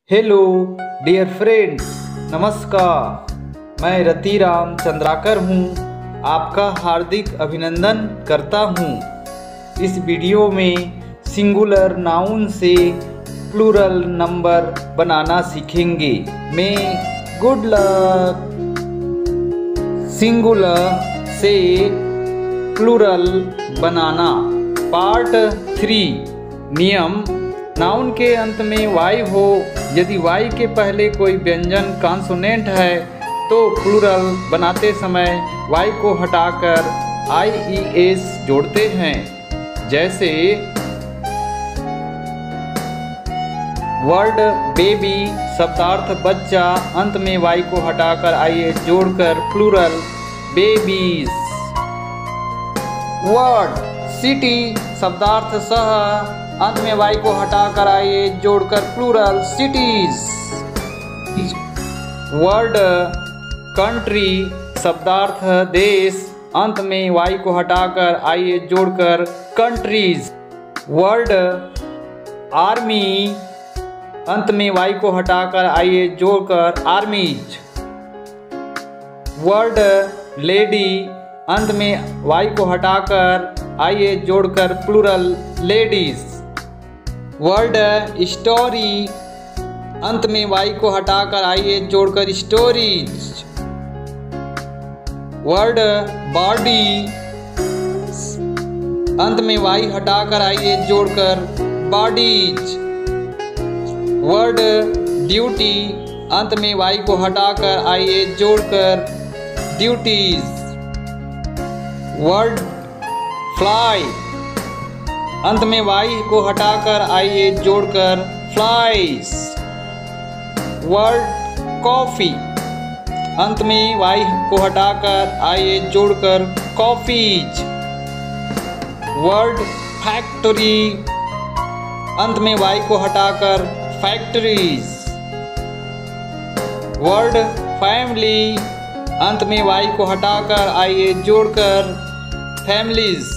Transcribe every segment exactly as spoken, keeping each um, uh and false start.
Hello dear friends, नमस्कार। मैं रतिराम चंद्राकर हूँ, आपका हार्दिक अभिनंदन करता हूँ। इस वीडियो में सिंगुलर नाउन से प्लूरल नंबर बनाना सीखेंगे। मैं गुड लक। सिंगुलर से प्लूरल बनाना पार्ट थ्री। नियम: नाउन के अंत में वाई हो, यदि वाई के पहले कोई व्यंजन कॉन्सोनेंट है तो प्लूरल बनाते समय वाई को हटाकर आई ई एस जोड़ते हैं। जैसे वर्ड बेबी शब्दार्थ बच्चा, अंत में वाई को हटाकर आई एस जोड़कर प्लूरल बेबीज। वर्ड सिटी शब्दार्थ शहर, अंत में वाई को हटाकर आइए जोड़कर प्लूरल सिटीज। वर्ड कंट्री शब्दार्थ देश, अंत में वाई को हटाकर आइए जोड़कर कंट्रीज। वर्ड आर्मी, अंत में वाई को हटाकर आइए जोड़कर आर्मीज। वर्ड लेडी, अंत में वाई को हटाकर आइए जोड़कर प्लूरल लेडीज। वर्ड स्टोरी, अंत में वाई को हटाकर आइए जोड़कर स्टोरीज। वर्ड बॉडी, अंत में वाई हटाकर आइए जोड़कर बॉडीज। वर्ड ड्यूटी, अंत में वाई को हटाकर आइए जोड़कर ड्यूटीज। वर्ड फ्लाई, अंत में वाई को हटाकर आइए जोड़कर फ्लाइज। वर्ड कॉफी, अंत में वाई को हटाकर आइए जोड़कर कॉफीज। वर्ड फैक्ट्री, अंत में वाई को हटाकर फैक्ट्रीज। वर्ड फैमिली, अंत में वाई को हटाकर आइए जोड़कर फैमिलीज।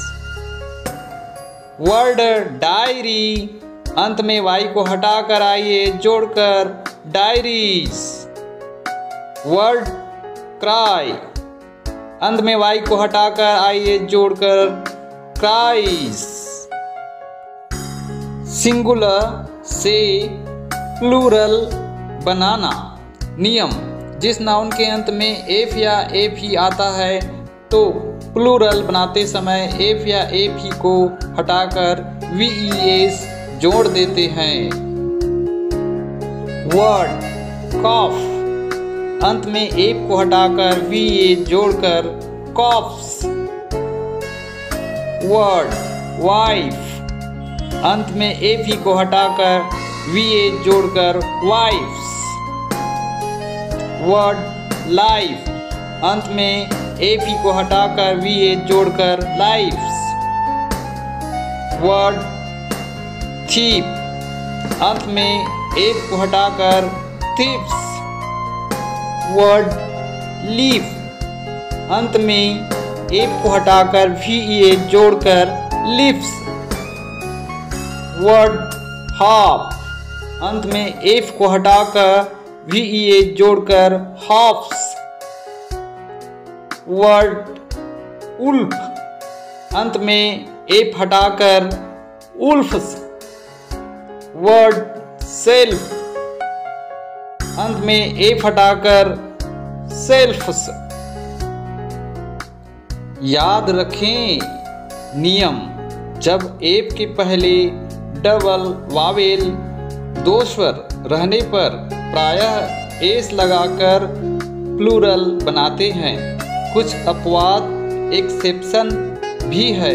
वर्ड डायरी, अंत में वाई को हटाकर आइए जोड़कर डायरीज। वर्ड क्राई, अंत में वाई को हटाकर आइए जोड़कर क्राइज। सिंगुलर से प्लूरल बनाना। नियम: जिस नाउन के अंत में एफ या एफ ही आता है तो प्लूरल बनाते समय एफ या एफ ही को हटाकर वी ई एस जोड़ देते हैं। वर्ड कॉफ, अंत में एफ को हटाकर वी ए जोड़कर कॉफ्स। वर्ड वाइफ, अंत में एफ ही को हटाकर वी ए जोड़कर वाइफ्स। वर्ड लाइफ, अंत में एफ ही को हटाकर वी ए जोड़कर लाइफ्स। वर्ड थीप, अंत में एफ को हटाकर थीप्स। वर्ड लीफ, अंत में एफ को हटाकर वी ए जोड़कर लीफ्स। वर्ड हाफ, अंत में एफ को हटाकर वी ए जोड़कर हाफ्स। वर्ड उल्फ, अंत में एफ हटाकर उल्फ्स। वर्ड सेल्फ, अंत में एफ हटाकर सेल्फ्स। याद रखें नियम: जब एफ के पहले डबल वावेल दो स्वर रहने पर प्रायः एस लगाकर प्लूरल बनाते हैं। कुछ अपवाद एक्सेप्शन भी है।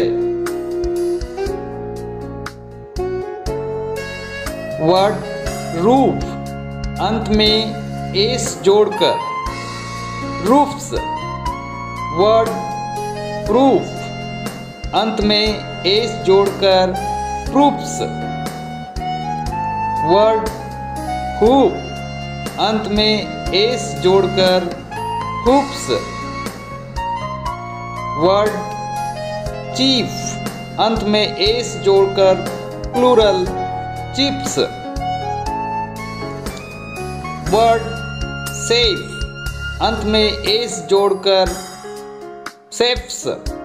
वर्ड रूफ, अंत में एस जोड़कर रूफ्स। वर्ड प्रूफ, अंत में एस जोड़कर प्रूफ्स। वर्ड हुप, अंत में एस जोड़कर हुप्स। वर्ड चीफ, अंत में एस जोड़कर प्लूरल चिप्स। वर्ड सेफ, अंत में एस जोड़कर सेफ्स।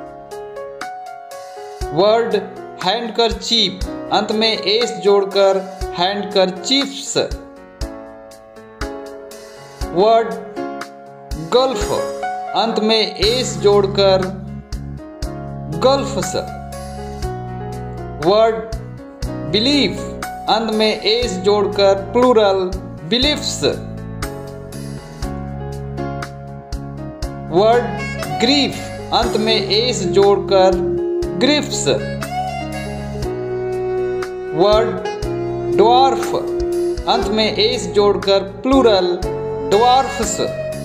वर्ड हैंडकरचीफ, अंत में एस जोड़कर हैंडकरचीफ्स। वर्ड गल्फ, अंत में एस जोड़कर गल्फ्स। वर्ड बिलीफ, अंत में एस जोड़कर प्लूरल बिलीफ्स। वर्ड ग्रीफ, अंत में एस जोड़कर ग्रिफ्स। वर्ड ड्वार्फ, अंत में एस जोड़कर प्लूरल ड्वार्फ्स।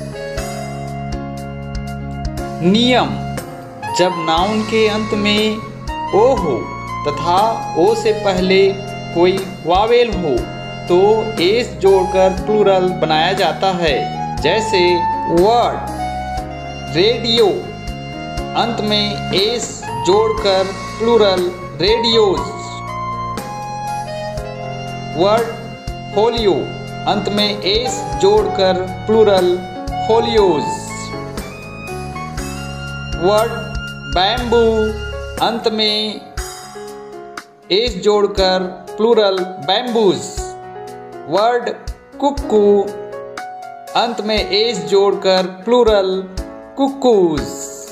नियम, जब नाउन के अंत में ओ हो तथा ओ से पहले कोई वावेल हो तो एस जोड़कर प्लूरल बनाया जाता है। जैसे वर्ड रेडियो, अंत में एस जोड़कर प्लूरल रेडियोज। वर्ड फोलियो, अंत में एस जोड़कर प्लूरल फोलियोज। वर्ड बैम्बू, अंत में एस जोड़कर प्लूरल बैम्बूज। वर्ड कुक्कू, अंत में एस जोड़कर प्लूरल कुक्कूज।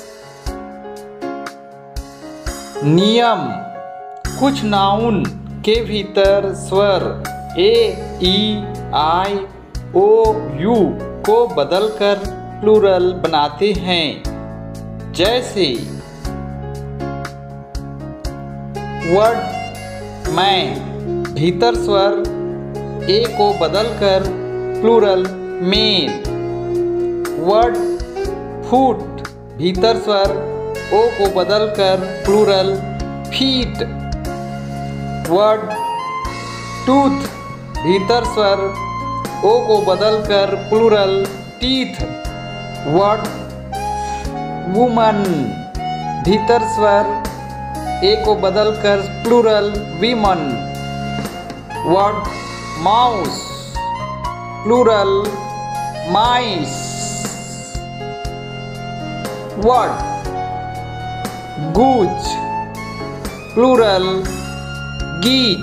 नियम, कुछ नाउन के भीतर स्वर ए, ई, आई, ओ, यू को बदलकर प्लूरल बनाते हैं। जैसे वर्ड मैं, भीतर स्वर ए को बदलकर प्लूरल मेन। वर्ड फूट, भीतर स्वर ओ को बदलकर प्लूरल फीट। वर्ड टूथ, भीतर स्वर ओ को बदलकर प्लूरल टीथ। वर्ड वुमन, भीतर स्वर ए को बदलकर plural women. Word mouse, plural mice. Word goose, plural geese.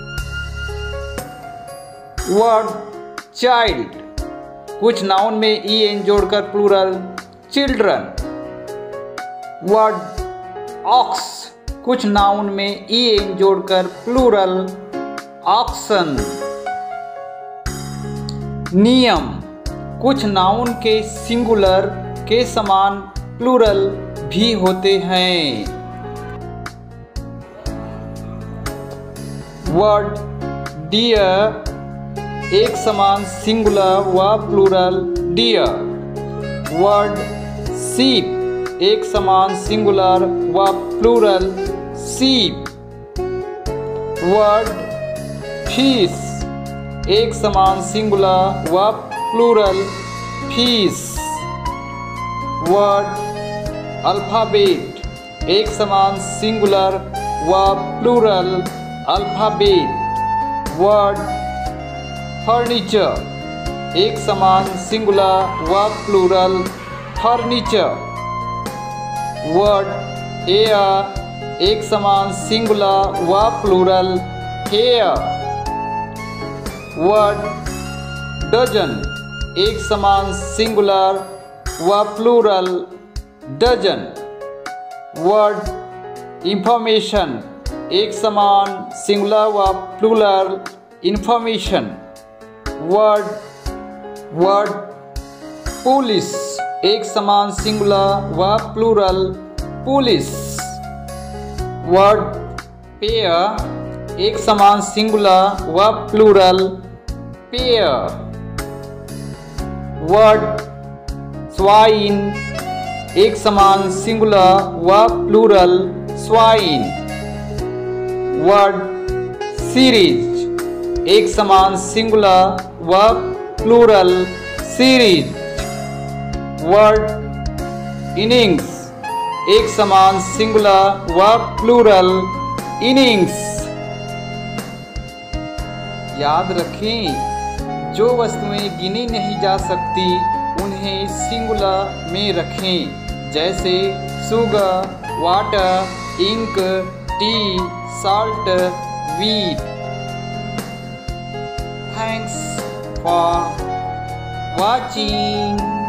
Word child, कुछ नाउन में ई एन जोड़कर प्लूरल चिल्ड्रन। वर्ड ऑक्स, कुछ नाउन में ई एन जोड़कर प्लूरल ऑक्सन। नियम, कुछ नाउन के सिंगुलर के समान प्लूरल भी होते हैं। वर्ड डियर, एक समान सिंगुलर व प्लूरल डियर। वर्ड शीप, एक समान सिंगुलर व प्लूरल शीप। वर्ड फिश, एक समान सिंगुलर व प्लूरल फिश। वर्ड अल्फाबेट, एक समान सिंगुलर व प्लूरल अल्फाबेट। वर्ड फर्नीचर, एक समान सिंगुलर व प्लूरल फर्नीचर। वर्ड एयर, एक समान सिंगुलर व प्लूरल हेयर। वर्ड डजन, एक समान सिंगुलर व प्लूरल डजन। वर्ड इंफॉर्मेशन, एक समान सिंगुलर व plural information. Word word police, एक समान सिंगुलर व प्लूरल पुलिस। वर्ड पेयर, एक समान सिंगुलर व प्लूरल पेयर। वर्ड स्वाइन, एक समान सिंगुलर व प्लूरल स्वाइन। वर्ड सीरीज, एक समान सिंगुलर व प्लूरल सीरीज। वर्ड इनिंग्स, एक समान सिंगुलर व प्लूरल इनिंग्स। याद रखें, जो वस्तुएं गिनी नहीं जा सकती उन्हें सिंगुलर में रखें, जैसे sugar, water, ink, tea, salt, wheat. Thanks for watching.